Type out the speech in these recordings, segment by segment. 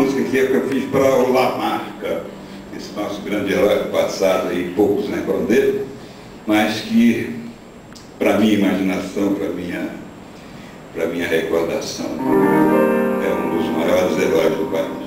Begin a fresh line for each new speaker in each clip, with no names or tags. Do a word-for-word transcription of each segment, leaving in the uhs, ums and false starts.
música aqui que eu fiz para o Lamarca, esse nosso grande herói do passado, aí poucos lembram dele, mas que, para minha imaginação, para minha, para minha recordação, é um dos maiores heróis do país.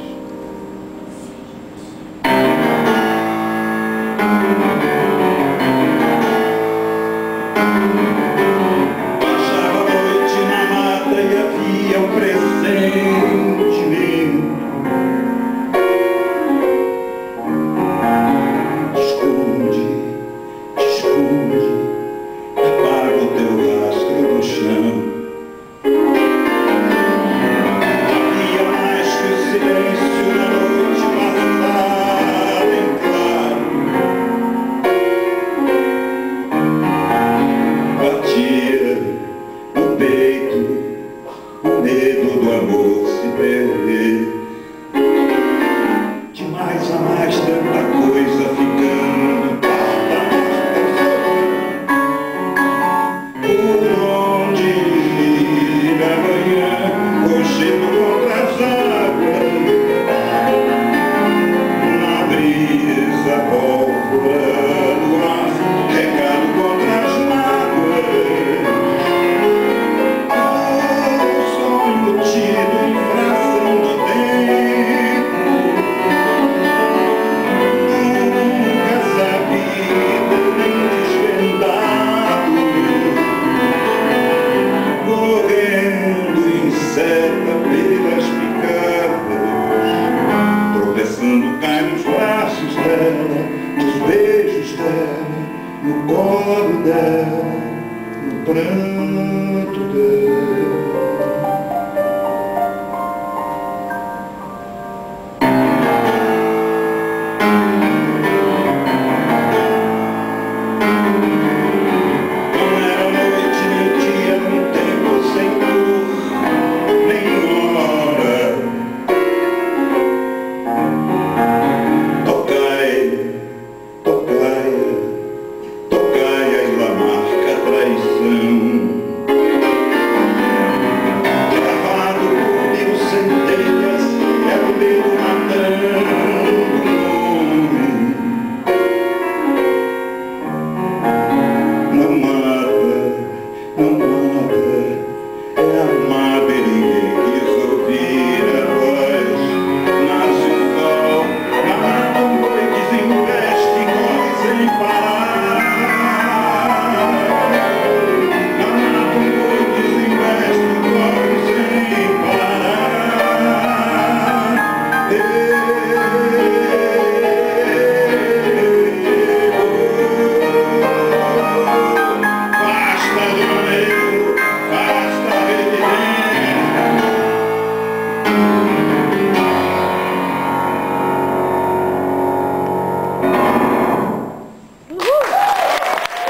Nos beijos dela, no colo dela, no pranto dela.